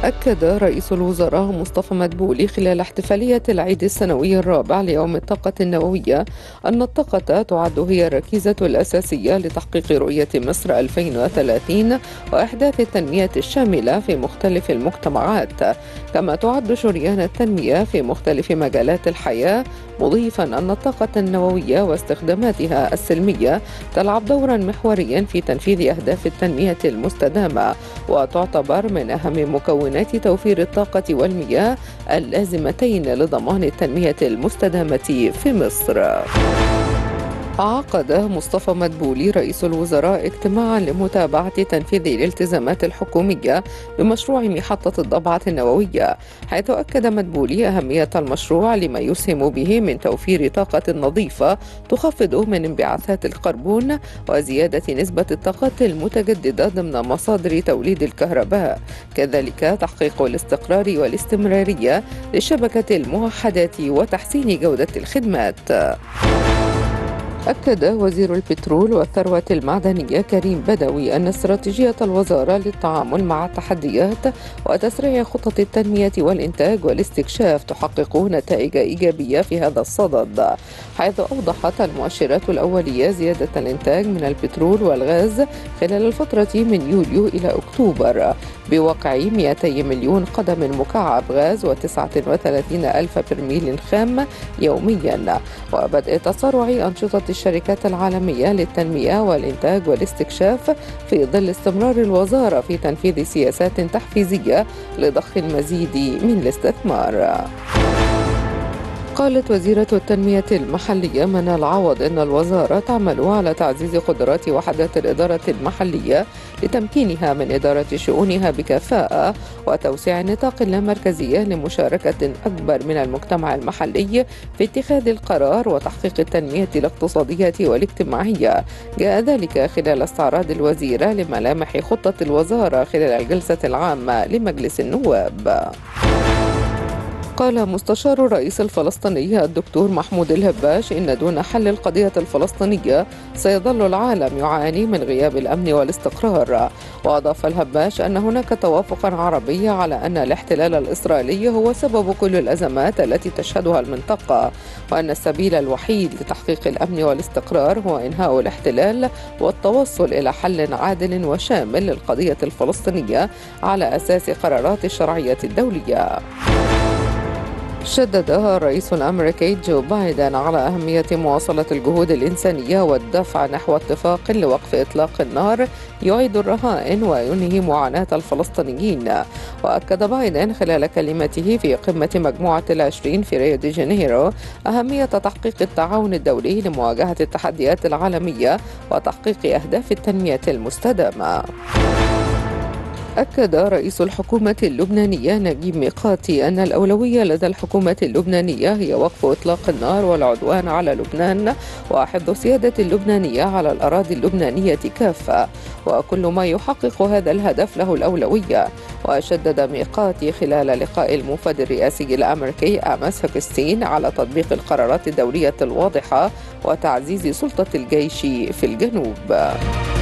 أكد رئيس الوزراء مصطفى مدبولي خلال احتفالية العيد السنوي الرابع ليوم الطاقة النووية أن الطاقة تعد هي الركيزة الأساسية لتحقيق رؤية مصر 2030 وإحداث التنمية الشاملة في مختلف المجتمعات، كما تعد شريان التنمية في مختلف مجالات الحياة، مضيفا أن الطاقة النووية واستخداماتها السلمية تلعب دورا محوريا في تنفيذ أهداف التنمية المستدامة، وتعتبر من أهم مكونات توفير الطاقة والمياه اللازمتين لضمان التنمية المستدامة في مصر. عقد مصطفى مدبولي رئيس الوزراء اجتماعا لمتابعة تنفيذ الالتزامات الحكومية بمشروع محطة الضبعة النووية، حيث أكد مدبولي أهمية المشروع لما يسهم به من توفير طاقة نظيفة تخفض من انبعاثات الكربون وزيادة نسبة الطاقات المتجددة ضمن مصادر توليد الكهرباء، كذلك تحقيق الاستقرار والاستمرارية لشبكة الموحدات وتحسين جودة الخدمات. أكد وزير البترول والثروة المعدنية كريم بدوي أن استراتيجية الوزارة للتعامل مع التحديات وتسريع خطط التنمية والإنتاج والاستكشاف تحقق نتائج إيجابية في هذا الصدد، حيث أوضحت المؤشرات الأولية زيادة الإنتاج من البترول والغاز خلال الفترة من يوليو إلى أكتوبر بواقع 200 مليون قدم مكعب غاز و39 ألف برميل خام يوميا، وبدء تسارع أنشطة الشركات العالمية للتنمية والإنتاج والاستكشاف في ظل استمرار الوزارة في تنفيذ سياسات تحفيزية لضخ المزيد من الاستثمار. قالت وزيرة التنمية المحلية منال عوض إن الوزارة تعمل على تعزيز قدرات وحدات الإدارة المحلية لتمكينها من إدارة شؤونها بكفاءة وتوسيع نطاق اللامركزية لمشاركة أكبر من المجتمع المحلي في اتخاذ القرار وتحقيق التنمية الاقتصادية والاجتماعية. جاء ذلك خلال استعراض الوزيرة لملامح خطة الوزارة خلال الجلسة العامة لمجلس النواب. قال مستشار الرئيس الفلسطيني الدكتور محمود الهباش إن دون حل القضية الفلسطينية سيظل العالم يعاني من غياب الأمن والاستقرار. وأضاف الهباش أن هناك توافقا عربي على أن الاحتلال الإسرائيلي هو سبب كل الأزمات التي تشهدها المنطقة، وأن السبيل الوحيد لتحقيق الأمن والاستقرار هو إنهاء الاحتلال والتوصل إلى حل عادل وشامل للقضية الفلسطينية على أساس قرارات الشرعية الدولية. شدد الرئيس الأمريكي جو بايدن على أهمية مواصلة الجهود الإنسانية والدفع نحو اتفاق لوقف إطلاق النار يعيد الرهائن وينهي معاناة الفلسطينيين. وأكد بايدن خلال كلمته في قمة مجموعة ال20 في ريو دي جانيرو أهمية تحقيق التعاون الدولي لمواجهة التحديات العالمية وتحقيق أهداف التنمية المستدامة. أكد رئيس الحكومة اللبنانية نجيب ميقاتي أن الأولوية لدى الحكومة اللبنانية هي وقف إطلاق النار والعدوان على لبنان وحفظ سيادة اللبنانية على الأراضي اللبنانية كافة، وكل ما يحقق هذا الهدف له الأولوية. وشدد ميقاتي خلال لقاء الموفد الرئاسي الأمريكي آماس هوكستين على تطبيق القرارات الدولية الواضحة وتعزيز سلطة الجيش في الجنوب.